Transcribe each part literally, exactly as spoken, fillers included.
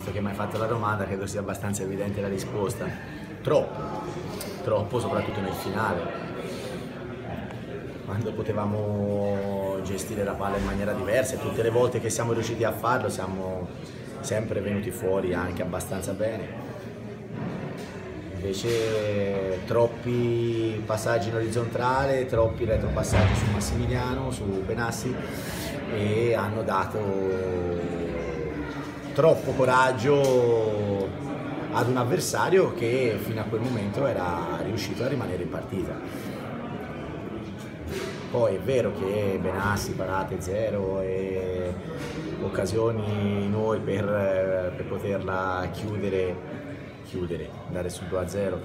visto che mi hai fatto la domanda, credo sia abbastanza evidente la risposta. Troppo, troppo, soprattutto nel finale, quando potevamo gestire la palla in maniera diversa, e tutte le volte che siamo riusciti a farlo siamo sempre venuti fuori anche abbastanza bene. Invece troppi passaggi in orizzontale, troppi retropassaggi su Massimiliano, su Benassi, e hanno dato troppo coraggio ad un avversario che fino a quel momento era riuscito a rimanere in partita. Poi è vero che Benassi, parate zero e occasioni noi per, per poterla chiudere chiudere, andare sul due a zero.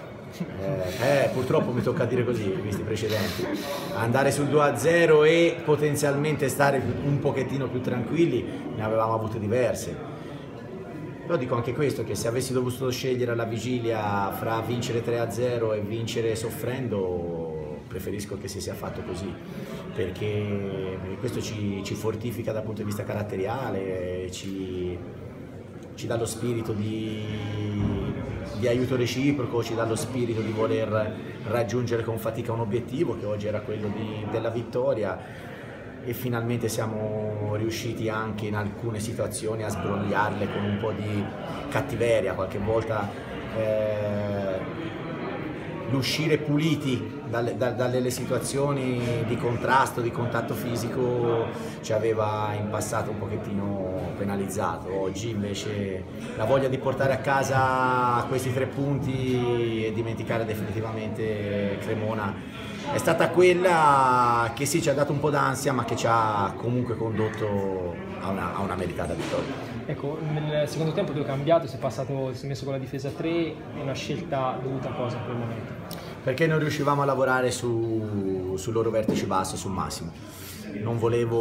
Eh, eh, purtroppo mi tocca dire così, visti i precedenti. Andare sul due a zero e potenzialmente stare un pochettino più tranquilli, ne avevamo avute diverse. Però dico anche questo, che se avessi dovuto scegliere alla vigilia fra vincere tre a zero e vincere soffrendo, preferisco che si sia fatto così, perché questo ci, ci fortifica dal punto di vista caratteriale, ci, ci dà lo spirito di, di aiuto reciproco, ci dà lo spirito di voler raggiungere con fatica un obiettivo, che oggi era quello di, della vittoria, e finalmente siamo riusciti anche in alcune situazioni a sbrogliarle con un po' di cattiveria. Qualche volta eh, l'uscire puliti dalle, da, dalle situazioni di contrasto, di contatto fisico ci aveva in passato un pochettino penalizzato. Oggi invece la voglia di portare a casa questi tre punti e dimenticare definitivamente Cremona è stata quella che sì, ci ha dato un po' d'ansia, ma che ci ha comunque condotto a una, a una meritata vittoria. Ecco, nel secondo tempo tu hai cambiato, si è passato, si è messo con la difesa a tre, è una scelta dovuta a cosa in quel momento? Perché non riuscivamo a lavorare su, sul loro vertice basso, sul massimo. Non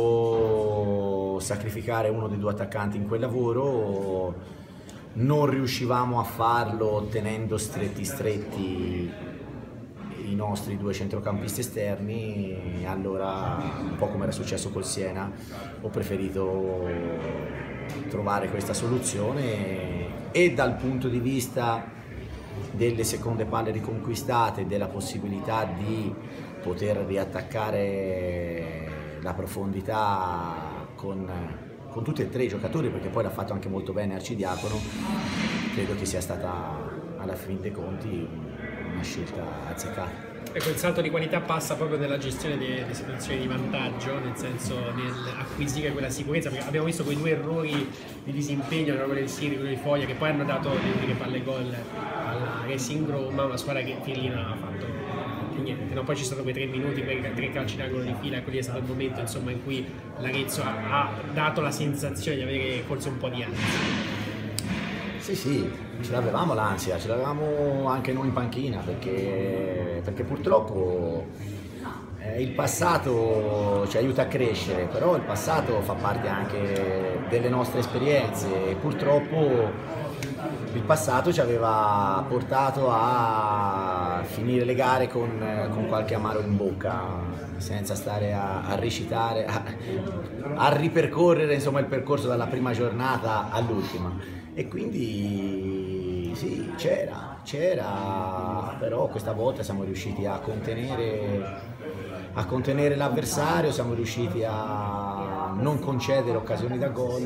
volevo sacrificare uno dei due attaccanti in quel lavoro, non riuscivamo a farlo tenendo stretti stretti i nostri due centrocampisti esterni. Allora, un po' come era successo col Siena, ho preferito trovare questa soluzione, e dal punto di vista delle seconde palle riconquistate, della possibilità di poter riattaccare la profondità con, con tutti e tre i giocatori, perché poi l'ha fatto anche molto bene Arcidiacono, credo che sia stata alla fin dei conti una scelta azzeccata. Ecco, il salto di qualità passa proprio nella gestione delle situazioni di vantaggio, nel senso nell'acquisire quella sicurezza, perché abbiamo visto quei due errori di disimpegno, quello del Siri, quello di Foglia, che poi hanno dato le uniche palle gol alla Racing Roma, una squadra che Fiorino non ha fatto niente, no? Poi ci sono quei tre minuti, quei tre calci d'angolo di fila, quelli è stato il momento insomma in cui l'Arezzo ha, ha dato la sensazione di avere forse un po' di ansia. Sì, sì, ce l'avevamo l'ansia, ce l'avevamo anche noi in panchina, perché, perché purtroppo eh, il passato ci aiuta a crescere, però il passato fa parte anche delle nostre esperienze, e purtroppo il passato ci aveva portato a finire le gare con, con qualche amaro in bocca, senza stare a, a recitare, a, a ripercorrere insomma il percorso dalla prima giornata all'ultima. E quindi sì, c'era, c'era, però questa volta siamo riusciti a contenere, a contenere l'avversario, siamo riusciti a non concedere occasioni da gol,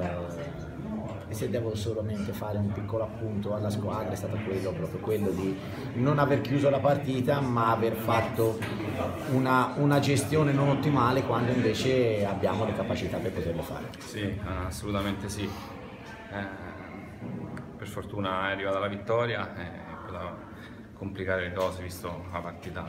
e se devo solamente fare un piccolo appunto alla squadra è stato quello, proprio quello di non aver chiuso la partita, ma aver fatto una, una gestione non ottimale quando invece abbiamo le capacità per poterlo fare. Sì, assolutamente sì. Eh, per fortuna è arrivata la vittoria e poteva complicare le cose visto la partita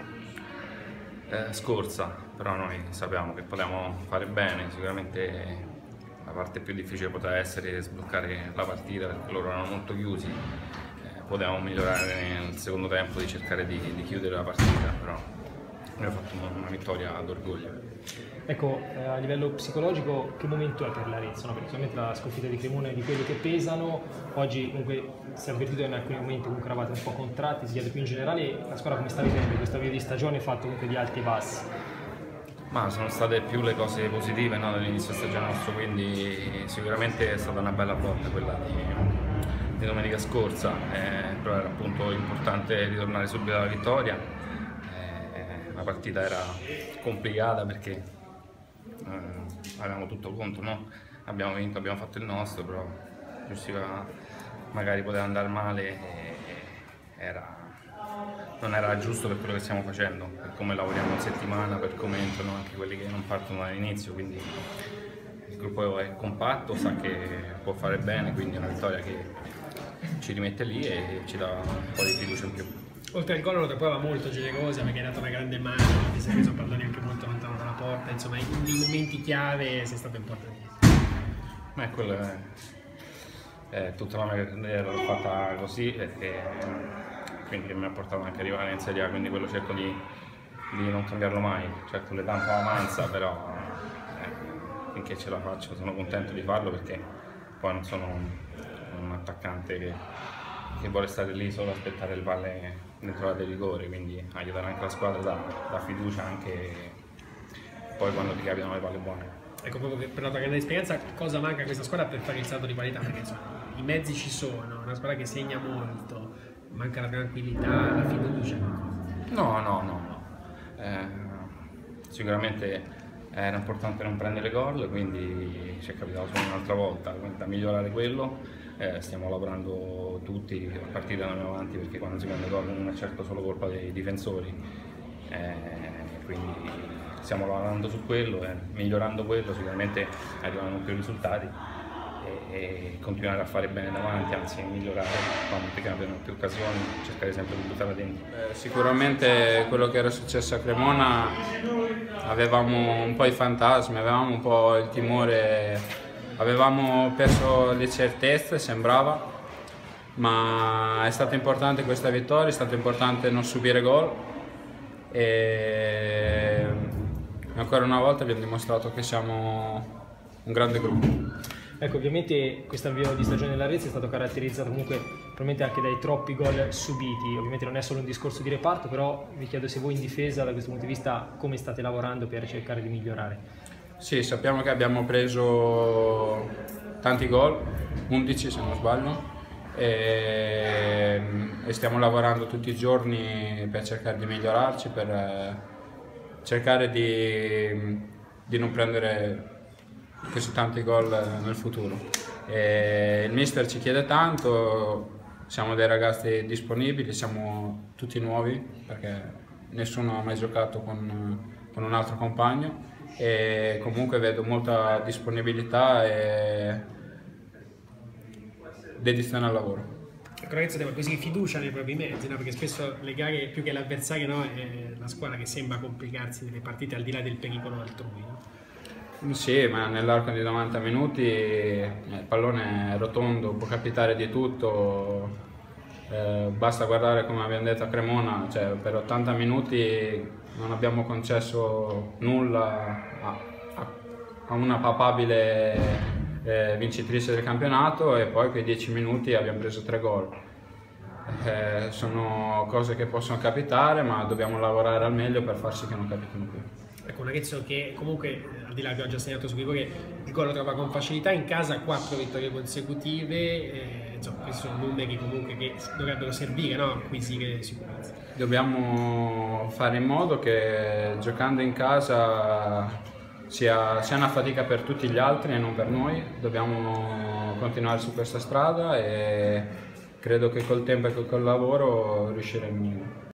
eh, scorsa, però noi sappiamo che potevamo fare bene. Sicuramente la parte più difficile poteva essere sbloccare la partita, perché loro erano molto chiusi, eh, potevamo migliorare nel secondo tempo, di cercare di, di chiudere la partita, però noi abbiamo fatto una, una vittoria d'orgoglio. Ecco, eh, a livello psicologico che momento è per l'Arezzo? No? Perché solamente la sconfitta di Cremona è di quelli che pesano, oggi comunque si è avvertito in alcuni momenti comunque eravate un po' contratti, si chiede più in generale la squadra come sta vivendo questo avvio di stagione fatto comunque di alti e bassi? Ma sono state più le cose positive, no, dall'inizio stagione nostro, quindi sicuramente è stata una bella botta quella di, di domenica scorsa, eh, però era appunto importante ritornare subito alla vittoria. Eh, la partita era complicata perché eh, avevamo tutto contro, no? Abbiamo vinto, abbiamo fatto il nostro, però giustiva, magari poteva andare male e era... non era giusto per quello che stiamo facendo, per come lavoriamo in settimana, per come entrano anche quelli che non partono dall'inizio, quindi il gruppo è compatto, sa che può fare bene, quindi è una vittoria che ci rimette lì e ci dà un po' di fiducia in più. Oltre al gol l'ho trovata molto generosa perché hai dato una grande mano, ti sei preso palloni anche molto lontano dalla porta, insomma nei momenti chiave sei stato importantissimo. Ma quello è, è tutta la mia carriera l'ho fatta così e, e quindi mi ha portato anche a arrivare in Serie A, quindi quello cerco di, di non cambiarlo mai. Certo l'età un po' avanza, però eh, finché ce la faccio sono contento di farlo perché poi non sono un, un attaccante che, che vuole stare lì solo a aspettare le palle dentro la del rigore, quindi aiutare anche la squadra dà, dà fiducia anche poi quando ti capitano le palle buone. Ecco, proprio per la tua grande esperienza, cosa manca a questa squadra per fare il salto di qualità? Perché insomma, i mezzi ci sono, è una squadra che segna molto, manca la tranquillità, la fiducia. No, no, no, no. Eh, sicuramente era importante non prendere gol, quindi ci è capitato solo un'altra volta, quindi da migliorare quello. Eh, stiamo lavorando tutti a partire da noi avanti perché quando si prende gol non è certo solo colpa dei difensori, eh, quindi stiamo lavorando su quello e migliorando quello sicuramente arrivano più risultati e, e continuare a fare bene davanti, anzi migliorare quando ti cambiano più occasioni, cercare sempre di buttarla dentro. Eh, sicuramente quello che era successo a Cremona avevamo un po' i fantasmi, avevamo un po' il timore, avevamo perso le certezze, sembrava, ma è stata importante questa vittoria, è stato importante non subire gol e ancora una volta abbiamo dimostrato che siamo un grande gruppo. Ecco, ovviamente questo avvio di stagione dell'Arezzo è stato caratterizzato comunque probabilmente anche dai troppi gol subiti, ovviamente non è solo un discorso di reparto, però vi chiedo se voi in difesa da questo punto di vista come state lavorando per cercare di migliorare. Sì, sappiamo che abbiamo preso tanti gol, undici se non sbaglio, e, e stiamo lavorando tutti i giorni per cercare di migliorarci, per cercare di, di non prendere così tanti gol nel futuro. E il mister ci chiede tanto, siamo dei ragazzi disponibili, siamo tutti nuovi perché nessuno ha mai giocato con, con un altro compagno e comunque vedo molta disponibilità e dedizione al lavoro. Ecco, ragazzi, devo così fiducia nei propri mezzi, no? Perché spesso le gare, più che l'avversario, no? È la squadra che sembra complicarsi nelle partite al di là del pericolo altrui. No? Sì, ma nell'arco di novanta minuti il pallone è rotondo, può capitare di tutto, eh, basta guardare come abbiamo detto a Cremona, cioè per ottanta minuti non abbiamo concesso nulla a, a, a una papabile Eh, vincitrice del campionato e poi quei dieci minuti abbiamo preso tre gol. Eh, sono cose che possono capitare, ma dobbiamo lavorare al meglio per far sì che non capitino più. Ecco, un ragazzo che comunque, al di là che ho già segnato su rigore, il gol lo trova con facilità, in casa quattro vittorie consecutive, eh, insomma, questi sono numeri comunque che dovrebbero servire, no? Acquisire sicurezza. Dobbiamo fare in modo che giocando in casa Sia, sia una fatica per tutti gli altri e non per noi, dobbiamo continuare su questa strada e credo che col tempo e col lavoro riusciremo